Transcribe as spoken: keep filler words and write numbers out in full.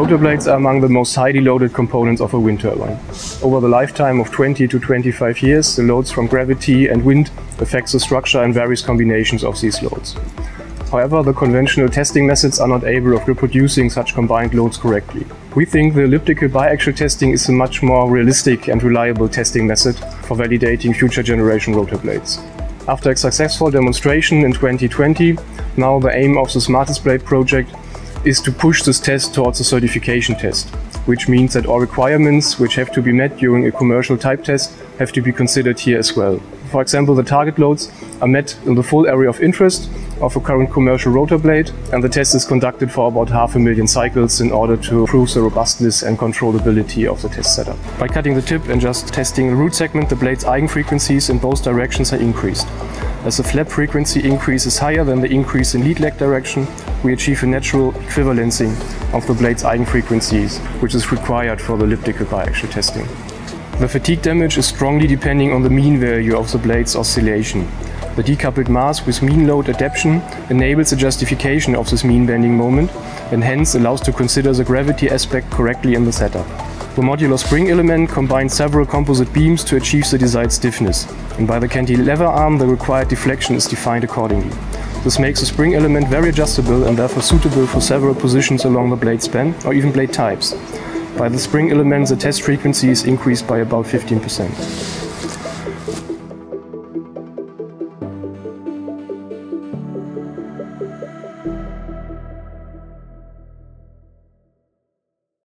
Rotor blades are among the most highly loaded components of a wind turbine. Over the lifetime of twenty to twenty-five years, the loads from gravity and wind affect the structure and various combinations of these loads. However, the conventional testing methods are not able of reproducing such combined loads correctly. We think the elliptical biaxial testing is a much more realistic and reliable testing method for validating future generation rotor blades. After a successful demonstration in twenty twenty, now the aim of the Smartest Blade project is to push this test towards a certification test, which means that all requirements which have to be met during a commercial type test have to be considered here as well. For example, the target loads are met in the full area of interest of a current commercial rotor blade, and the test is conducted for about half a million cycles in order to prove the robustness and controllability of the test setup. By cutting the tip and just testing the root segment, the blade's eigenfrequencies in both directions are increased. As the flap frequency increase is higher than the increase in lead lag direction, we achieve a natural equivalencing of the blade's eigenfrequencies, which is required for the elliptical biaxial testing. The fatigue damage is strongly depending on the mean value of the blade's oscillation. The decoupled mass with mean load adaptation enables the justification of this mean bending moment and hence allows to consider the gravity aspect correctly in the setup. The modular spring element combines several composite beams to achieve the desired stiffness, and by the cantilever arm the required deflection is defined accordingly. This makes the spring element very adjustable and therefore suitable for several positions along the blade span or even blade types. By the spring element the test frequency is increased by about fifteen percent.